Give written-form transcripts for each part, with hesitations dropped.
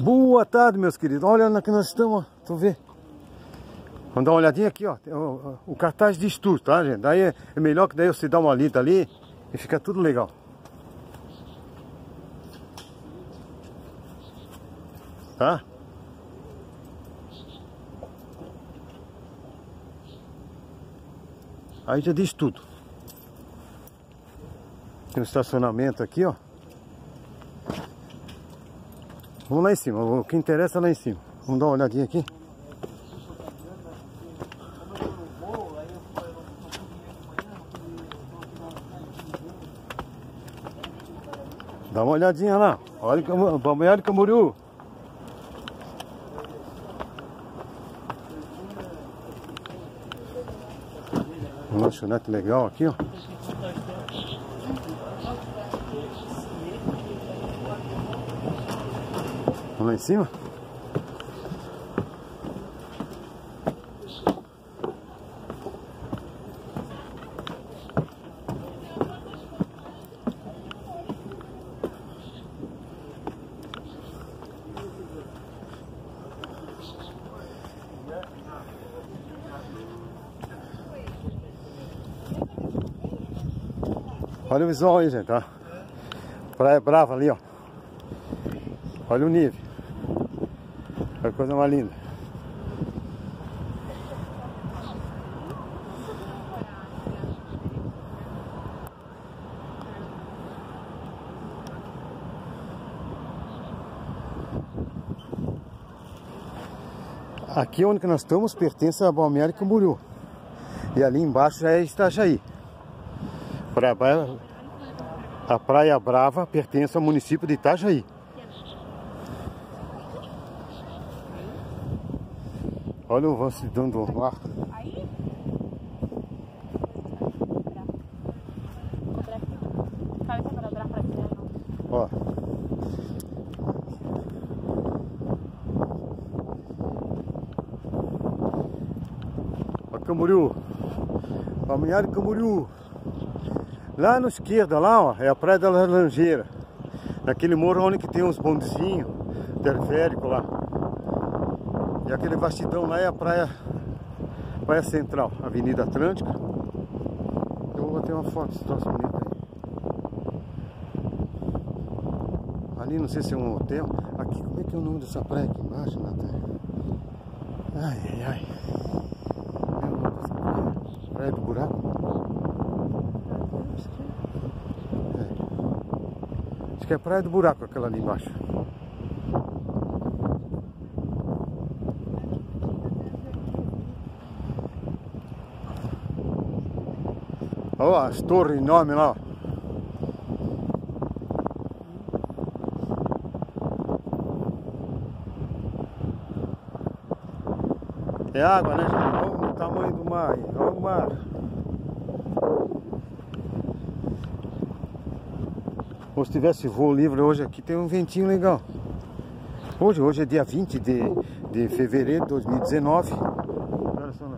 Boa tarde, meus queridos. Olha onde nós estamos, tu vê. Vamos dar uma olhadinha aqui, ó. O cartaz diz tudo, tá, gente? Daí é melhor que daí você dá uma lida ali e fica tudo legal. Tá? Aí já diz tudo. Tem um estacionamento aqui, ó. Vamos lá em cima, o que interessa é lá em cima. Vamos dar uma olhadinha aqui. Dá uma olhadinha lá. Olha o Balneário Camboriú. Um lanchonete legal aqui, ó. Vamos lá em cima. Olha o visual aí, gente, ó. Praia Brava ali, ó. Olha o nível. Olha a coisa mais linda. Aqui onde nós estamos pertence a Balneário Camboriú. E ali embaixo já é Itajaí. A Praia Brava pertence ao município de Itajaí. Olha o vacilão do mar. Ó. Ó Camboriú. Balneário Camboriú. Lá na esquerda, lá, ó, é a Praia da Laranjeira. Naquele morro onde que tem uns bondezinhos, teleférico lá. E aquele vastidão lá é a Praia Central, Avenida Atlântica. Eu vou ter uma foto desse troço bonito aí. Ali não sei se é um hotel. Aqui, como é que é o nome dessa praia aqui embaixo, Natália? Ai, ai, ai. É o nome dessa praia? Praia do Buraco? Acho que é a Praia do Buraco, aquela ali embaixo. Olha as torres enormes lá. É água, né, gente? Olha o tamanho do mar aí. Olha o mar. Ou se tivesse voo livre hoje aqui, tem um ventinho legal. Hoje é dia 20 de fevereiro de 2019. Olha só,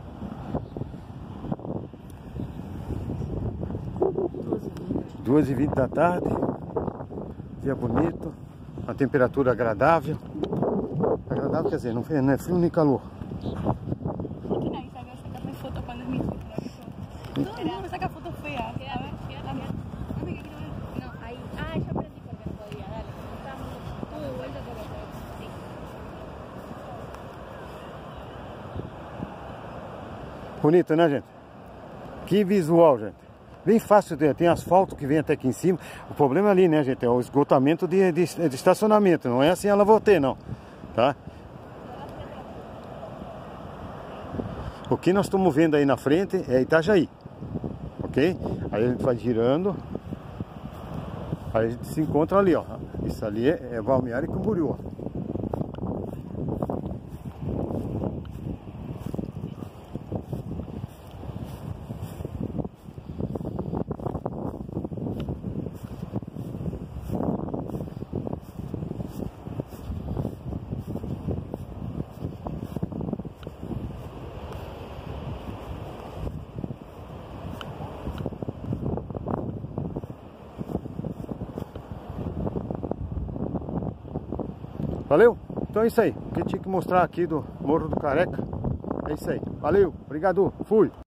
2h20 da tarde. Dia bonito. Uma temperatura agradável. Agradável quer dizer, não é frio nem calor. Bonito, né, gente? Que visual, gente. Bem fácil, tem asfalto que vem até aqui em cima. O problema ali, né, gente, é o esgotamento de estacionamento. Não é assim a Lavotê, não. Tá? O que nós estamos vendo aí na frente é Itajaí. Ok? Aí a gente vai girando. Aí a gente se encontra ali, ó. Isso ali é Balneário Camboriú, ó. Valeu? Então é isso aí. O que eu tinha que mostrar aqui do Morro do Careca. É isso aí. Valeu, obrigado, fui.